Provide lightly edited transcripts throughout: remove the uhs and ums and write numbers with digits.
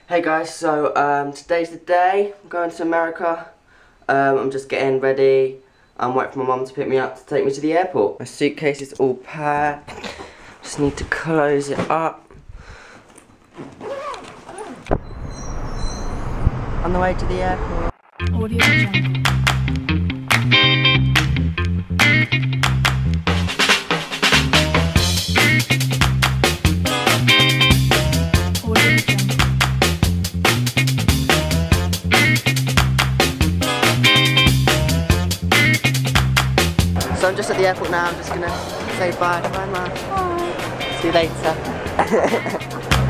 Hey guys, so today's the day. I'm going to America. I'm just getting ready. I'm waiting for my mum to pick me up to take me to the airport. My suitcase is all packed. Just need to close it up. On the way to the airport. Audio Jungle. So I'm just at the airport now. I'm just gonna say bye. Bye, Ma. Bye. See you later.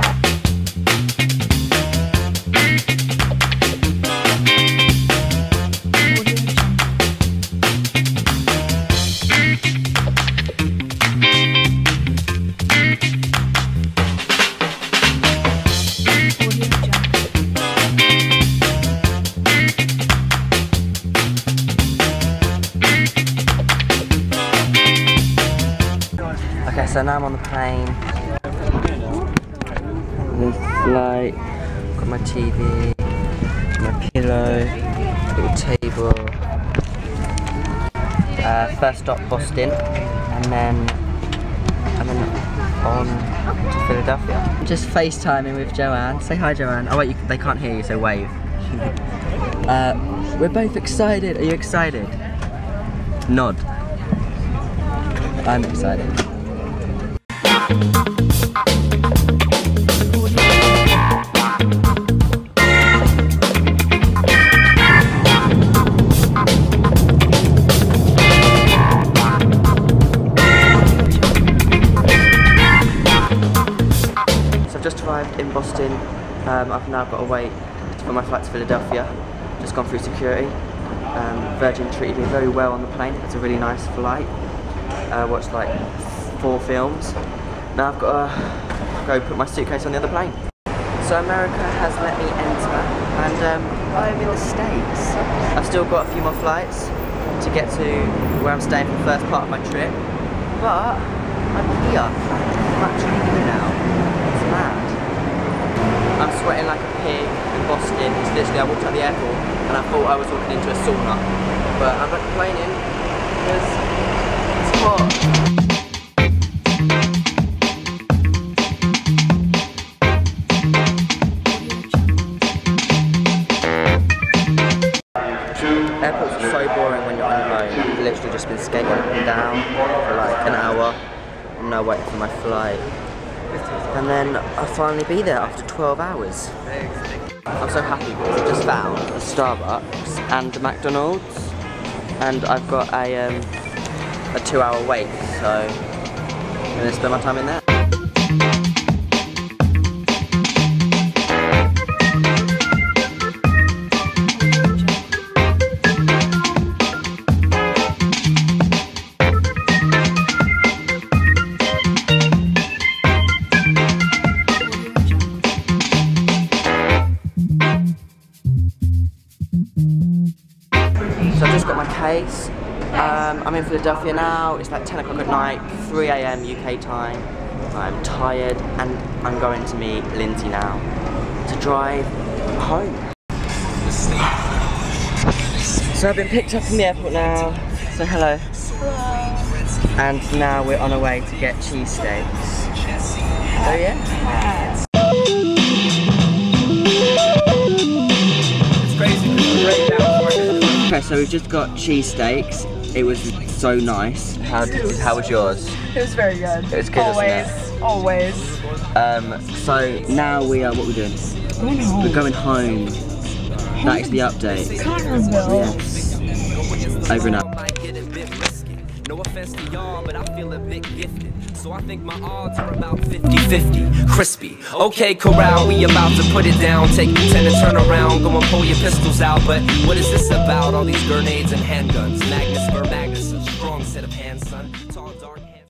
Okay, so now I'm on the plane. The flight. Got my TV, my pillow, little table. First stop Boston, and then on to Philadelphia. I'm just FaceTiming with Joanne. Say hi, Joanne. Oh wait, they can't hear you, so wave. We're both excited. Are you excited? Nod. I'm excited. So I've just arrived in Boston. I've now got to wait for my flight to Philadelphia. Just gone through security. Virgin treated me very well on the plane. It's a really nice flight. Watched like 4 films. Now I've got to go put my suitcase on the other plane. So America has let me enter, and I'm in the States. I've still got a few more flights to get to where I'm staying for the first part of my trip, but I'm here. I'm actually here now. It's mad. I'm sweating like a pig in Boston. It's literally, I walked out the airport and I thought I was walking into a sauna, but I'm not complaining because it's hot. Airports are so boring when you're on your own. I've literally just been skating up and down for like an hour. I'm now waiting for my flight. And then I'll finally be there after 12 hours. I'm so happy because I just found a Starbucks and a McDonald's. And I've got a 2-hour wait, so I'm going to spend my time in there. So I've just got my case. I'm in Philadelphia now. It's like 10 o'clock at night, 3 AM UK time. I'm tired and I'm going to meet Lindsay now to drive home. So I've been picked up from the airport now. So hello. Hello. And now we're on our way to get cheesesteaks. Oh yeah? It's crazy. Right now. Okay, so we've just got cheesesteaks. It was so nice. How was yours? It was very good. It was good, wasn't Always. So now we are, what are we doing? We're going home. That is the update. Connersville. Yes. Over and out. No offense to y'all, but I feel a bit gifted. So I think my odds are about 50-50. Crispy. Okay, corral, we about to put it down. Take the 10 and turn around. Go and pull your pistols out. But what is this about? All these grenades and handguns. Magnus for Magnus. A strong set of hands, son.